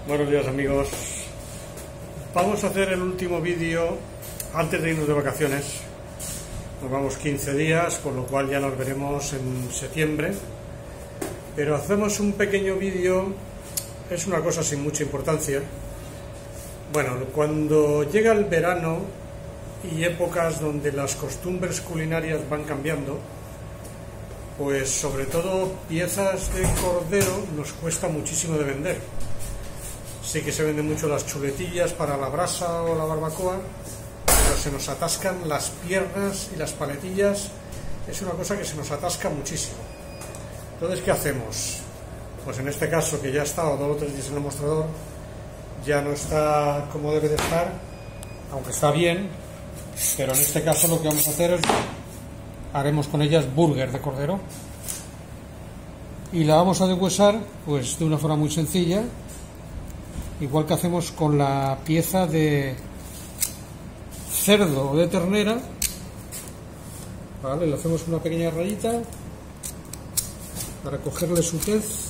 Buenos días, amigos. Vamos a hacer el último vídeo antes de irnos de vacaciones. Nos vamos 15 días, con lo cual ya nos veremos en septiembre. Pero hacemos un pequeño vídeo, es una cosa sin mucha importancia. Bueno, cuando llega el verano y épocas donde las costumbres culinarias van cambiando, pues sobre todo piezas de cordero nos cuesta muchísimo de vender. Sí que se venden mucho las chuletillas para la brasa o la barbacoa, pero se nos atascan las piernas y las paletillas. Es una cosa que se nos atasca muchísimo. Entonces, ¿qué hacemos? Pues en este caso, que ya ha estado 2 o 3 días en el mostrador, ya no está como debe de estar, aunque está bien, pero en este caso lo que vamos a hacer es, haremos con ellas burger de cordero y la vamos a deshuesar pues de una forma muy sencilla, igual que hacemos con la pieza de cerdo o de ternera. Vale, le hacemos una pequeña rayita para cogerle su tez.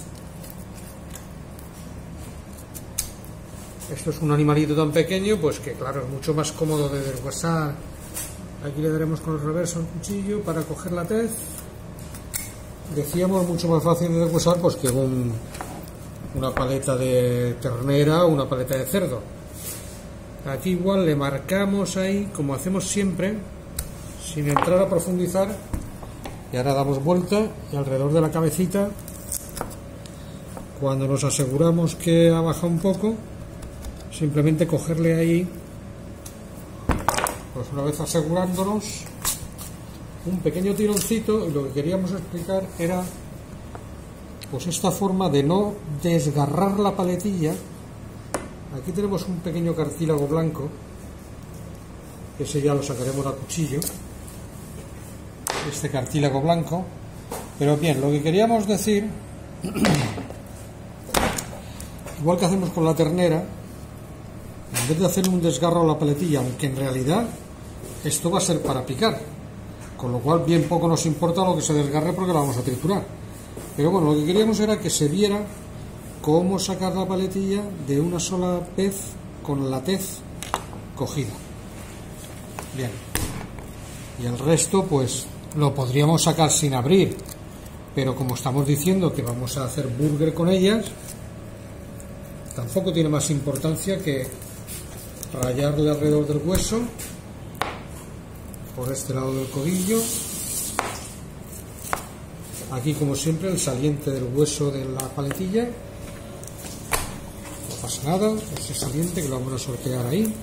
Esto es un animalito tan pequeño, pues que claro, es mucho más cómodo de deshuesar. Aquí le daremos con el reverso el cuchillo para coger la tez. Decíamos mucho más fácil de deshuesar pues que una paleta de ternera o una paleta de cerdo. Aquí igual le marcamos ahí, como hacemos siempre, sin entrar a profundizar, y ahora damos vuelta y alrededor de la cabecita, cuando nos aseguramos que ha bajado un poco, simplemente cogerle ahí, pues una vez asegurándonos, un pequeño tironcito. Y lo que queríamos explicar era pues esta forma de no desgarrar la paletilla. Aquí tenemos un pequeño cartílago blanco, que ese ya lo sacaremos a cuchillo, este cartílago blanco. Pero bien, lo que queríamos decir, igual que hacemos con la ternera, en vez de hacer un desgarro a la paletilla, aunque en realidad esto va a ser para picar, con lo cual bien poco nos importa lo que se desgarre porque la vamos a triturar. Pero bueno, lo que queríamos era que se viera cómo sacar la paletilla de una sola vez con la tez cogida. Bien. Y el resto pues lo podríamos sacar sin abrir, pero como estamos diciendo que vamos a hacer burger con ellas, tampoco tiene más importancia que rayarle alrededor del hueso por este lado del codillo. Aquí, como siempre, el saliente del hueso de la paletilla. No pasa nada, ese saliente que lo vamos a sortear ahí.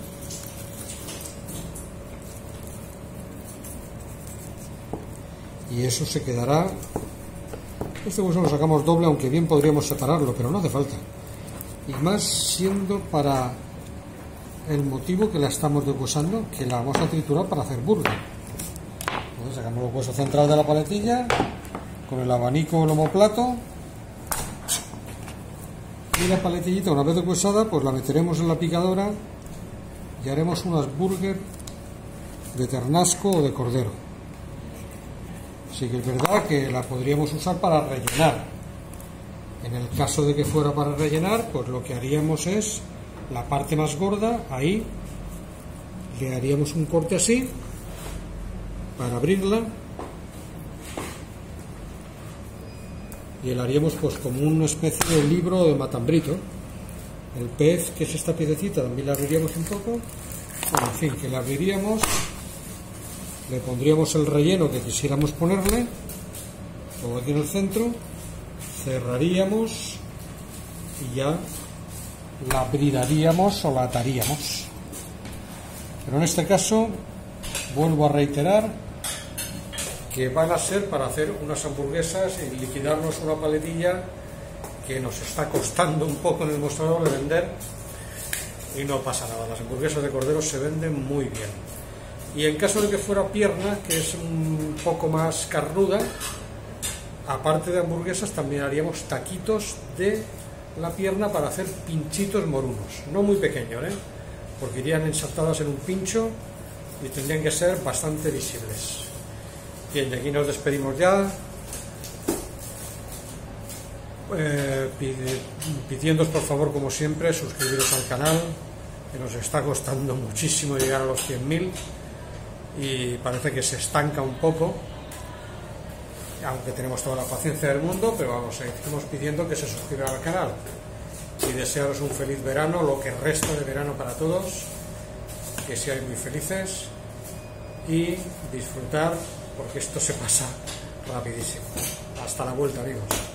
Y eso se quedará. Este hueso lo sacamos doble, aunque bien podríamos separarlo, pero no hace falta. Y más siendo para el motivo que la estamos deshuesando, que la vamos a triturar para hacer burger. Entonces sacamos el hueso central de la paletilla con el abanico o el omoplato, y la paletillita, una vez deshuesada, pues la meteremos en la picadora y haremos unas burger de ternasco o de cordero. Sí que es verdad que la podríamos usar para rellenar. En el caso de que fuera para rellenar, pues lo que haríamos es la parte más gorda, ahí le haríamos un corte así para abrirla, y la haríamos pues como una especie de libro de matambrito. El pez, que es esta piececita, también la abriríamos un poco. Bueno, en fin, que la abriríamos, le pondríamos el relleno que quisiéramos ponerle, o aquí en el centro, cerraríamos y ya la bridaríamos o la ataríamos. Pero en este caso vuelvo a reiterar que van a ser para hacer unas hamburguesas y liquidarnos una paletilla que nos está costando un poco en el mostrador de vender, y no pasa nada, las hamburguesas de cordero se venden muy bien. Y en caso de que fuera pierna, que es un poco más carnuda, aparte de hamburguesas también haríamos taquitos de la pierna para hacer pinchitos morunos, no muy pequeños, porque irían ensartadas en un pincho y tendrían que ser bastante visibles. Bien, de aquí nos despedimos ya. pidiéndoos por favor, como siempre, suscribiros al canal, que nos está costando muchísimo llegar a los 100.000 y parece que se estanca un poco, aunque tenemos toda la paciencia del mundo, pero vamos, seguimos pidiendo que se suscriban al canal y desearos un feliz verano, lo que resta de verano para todos, que seáis muy felices y disfrutar, porque esto se pasa rapidísimo. Hasta la vuelta, amigos.